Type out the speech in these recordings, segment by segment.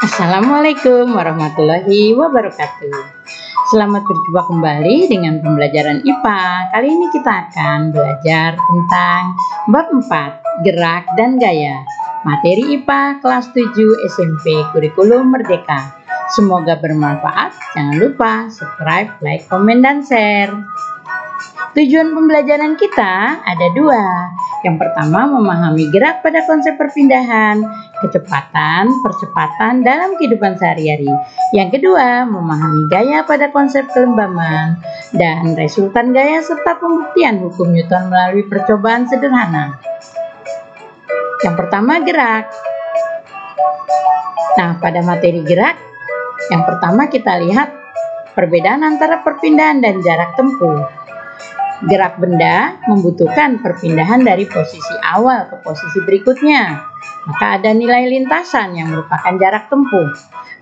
Assalamualaikum warahmatullahi wabarakatuh. Selamat berjumpa kembali dengan pembelajaran IPA. Kali ini kita akan belajar tentang bab 4, gerak dan gaya. Materi IPA kelas 7 SMP Kurikulum Merdeka. Semoga bermanfaat. Jangan lupa subscribe, like, komen, dan share. Tujuan pembelajaran kita ada dua. Yang pertama, memahami gerak pada konsep perpindahan, kecepatan, percepatan dalam kehidupan sehari-hari. Yang kedua, memahami gaya pada konsep kelembaban dan resultan gaya serta pembuktian hukum Newton melalui percobaan sederhana. Yang pertama, gerak. Nah, pada materi gerak, yang pertama kita lihat perbedaan antara perpindahan dan jarak tempuh. Gerak benda membutuhkan perpindahan dari posisi awal ke posisi berikutnya. Maka ada nilai lintasan yang merupakan jarak tempuh.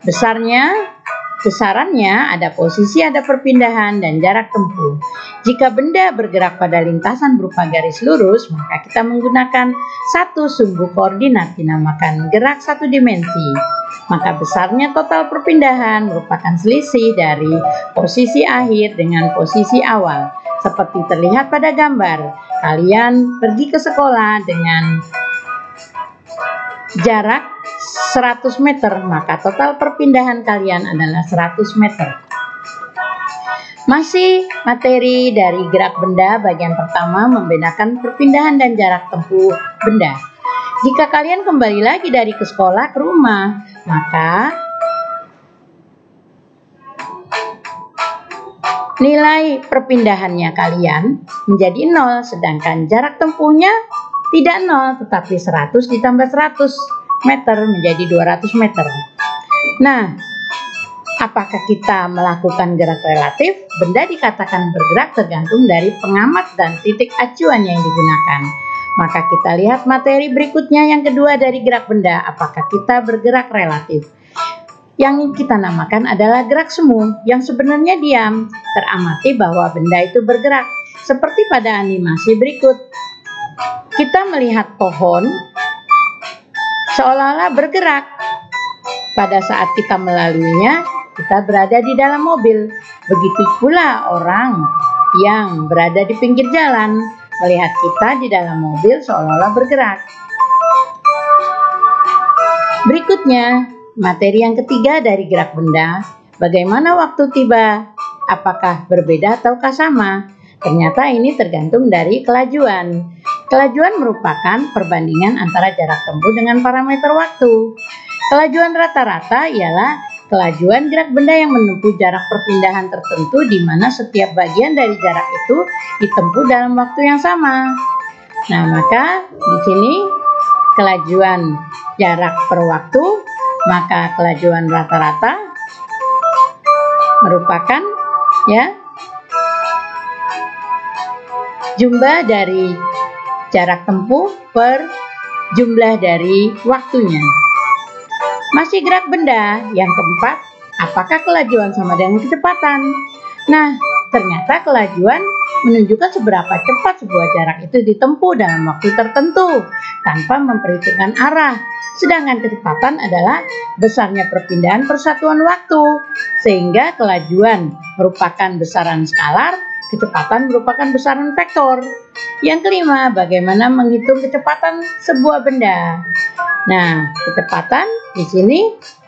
Besarannya ada posisi, ada perpindahan, dan jarak tempuh. Jika benda bergerak pada lintasan berupa garis lurus, maka kita menggunakan satu sumbu koordinat dinamakan gerak satu dimensi. Maka besarnya total perpindahan merupakan selisih dari posisi akhir dengan posisi awal. Seperti terlihat pada gambar, kalian pergi ke sekolah dengan jarak 100 meter, maka total perpindahan kalian adalah 100 meter. Masih materi dari gerak benda, bagian pertama membedakan perpindahan dan jarak tempuh benda. Jika kalian kembali lagi dari ke sekolah ke rumah, maka nilai perpindahannya kalian menjadi 0, sedangkan jarak tempuhnya tidak 0, tetapi 100 ditambah 100 meter menjadi 200 meter. Nah, apakah kita melakukan gerak relatif? Benda dikatakan bergerak tergantung dari pengamat dan titik acuan yang digunakan. Maka kita lihat materi berikutnya yang kedua dari gerak benda, apakah kita bergerak relatif? Yang kita namakan adalah gerak semu, yang sebenarnya diam. Teramati bahwa benda itu bergerak, seperti pada animasi berikut. Kita melihat pohon seolah-olah bergerak. Pada saat kita melaluinya, kita berada di dalam mobil. Begitu pula orang yang berada di pinggir jalan, melihat kita di dalam mobil seolah-olah bergerak. Berikutnya, materi yang ketiga dari gerak benda, bagaimana waktu tiba, apakah berbeda ataukah sama? Ternyata ini tergantung dari kelajuan. Kelajuan merupakan perbandingan antara jarak tempuh dengan parameter waktu. Kelajuan rata-rata ialah kelajuan gerak benda yang menempuh jarak perpindahan tertentu di mana setiap bagian dari jarak itu ditempuh dalam waktu yang sama. Nah, maka di sini kelajuan jarak per waktu, maka kelajuan rata-rata merupakan jumlah dari jarak tempuh per jumlah dari waktunya. Masih gerak benda yang keempat, apakah kelajuan sama dengan kecepatan? Nah, ternyata kelajuan menunjukkan seberapa cepat sebuah jarak itu ditempuh dalam waktu tertentu tanpa memperhitungkan arah. Sedangkan kecepatan adalah besarnya perpindahan persatuan waktu, sehingga kelajuan merupakan besaran skalar, kecepatan merupakan besaran vektor. Yang kelima, bagaimana menghitung kecepatan sebuah benda. Nah, kecepatan di sini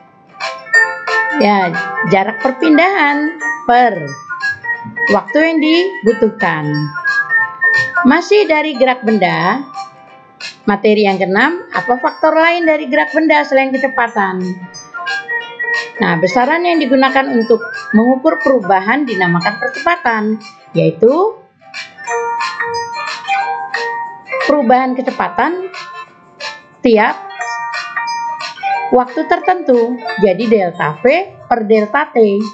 jarak perpindahan per waktu yang dibutuhkan. Masih dari gerak benda, materi yang keenam, apa faktor lain dari gerak benda selain kecepatan? Nah, besaran yang digunakan untuk mengukur perubahan dinamakan percepatan, yaitu perubahan kecepatan tiap waktu tertentu, jadi delta V per delta T.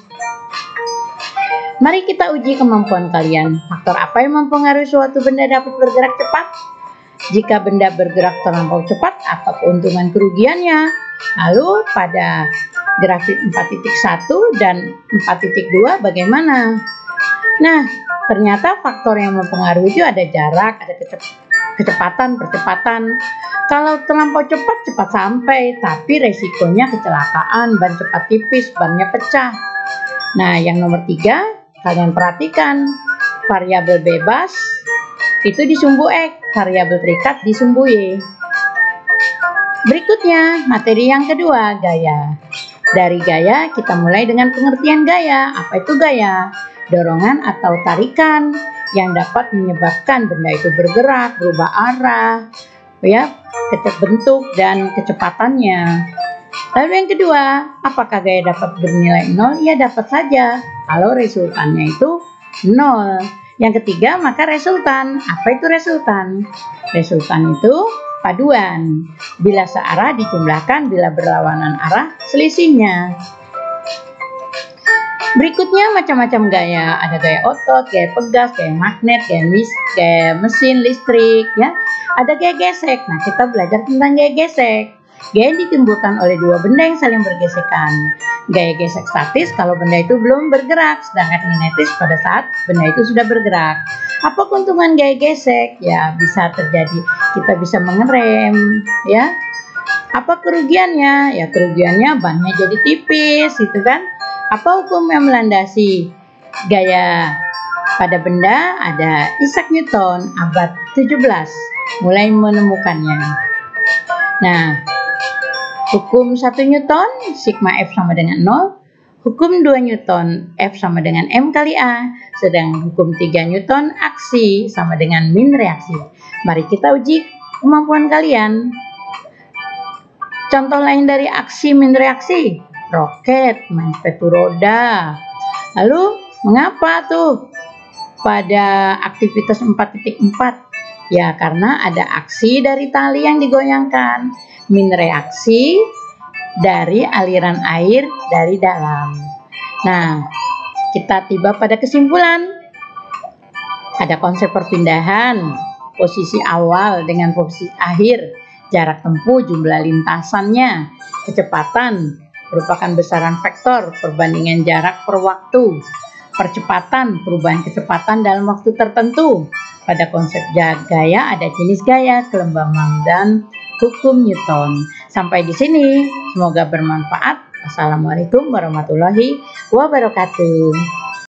Mari kita uji kemampuan kalian. Faktor apa yang mempengaruhi suatu benda dapat bergerak cepat? Jika benda bergerak terlampau cepat, apa keuntungan kerugiannya? Lalu pada grafik 4.1 dan 4.2 bagaimana? Nah, ternyata faktor yang mempengaruhi itu ada jarak, ada kecepatan, percepatan. Kalau terlampau cepat, cepat sampai, tapi resikonya kecelakaan, ban cepat tipis, bannya pecah. Nah, yang nomor 3, kalian perhatikan, variabel bebas itu di sumbu X, variabel terikat di sumbu Y. Berikutnya, materi yang kedua, gaya. Dari gaya, kita mulai dengan pengertian gaya. Apa itu gaya? Dorongan atau tarikan yang dapat menyebabkan benda itu bergerak, berubah arah, ya, bentuk dan kecepatannya. Lalu yang kedua, apakah gaya dapat bernilai 0? Ya, dapat saja kalau resultannya itu 0. Yang ketiga, maka resultan. Apa itu resultan? Resultan itu paduan. Bila searah dijumlahkan, bila berlawanan arah selisihnya. Berikutnya macam-macam gaya. Ada gaya otot, gaya pegas, gaya magnet, gaya mesin listrik, ya. Ada gaya gesek. Nah, kita belajar tentang gaya gesek. Gaya yang ditimbulkan oleh dua benda yang saling bergesekan. Gaya gesek statis kalau benda itu belum bergerak, sedangkan kinetis pada saat benda itu sudah bergerak. Apa keuntungan gaya gesek? Ya, bisa terjadi kita bisa mengerem, ya. Apa kerugiannya? Ya, kerugiannya bannya jadi tipis, gitu kan. Apa hukum yang melandasi gaya pada benda? Ada Isaac Newton abad 17 mulai menemukannya. Nah, hukum 1 Newton, sigma F sama dengan 0. Hukum 2 Newton, F sama dengan M kali A. Sedang hukum 3 Newton, aksi sama dengan min reaksi. Mari kita uji kemampuan kalian. Contoh lain dari aksi min reaksi, roket, main sepatu roda. Lalu, mengapa tuh pada aktivitas 4.4? Ya, karena ada aksi dari tali yang digoyangkan. Min reaksi dari aliran air dari dalam. Nah, kita tiba pada kesimpulan. Ada konsep perpindahan, posisi awal dengan posisi akhir, jarak tempuh, jumlah lintasannya, kecepatan, merupakan besaran vektor, perbandingan jarak per waktu, percepatan, perubahan kecepatan dalam waktu tertentu. Pada konsep gaya ada jenis gaya, kelembaban, dan hukum Newton. Sampai di sini, semoga bermanfaat. Wassalamualaikum warahmatullahi wabarakatuh.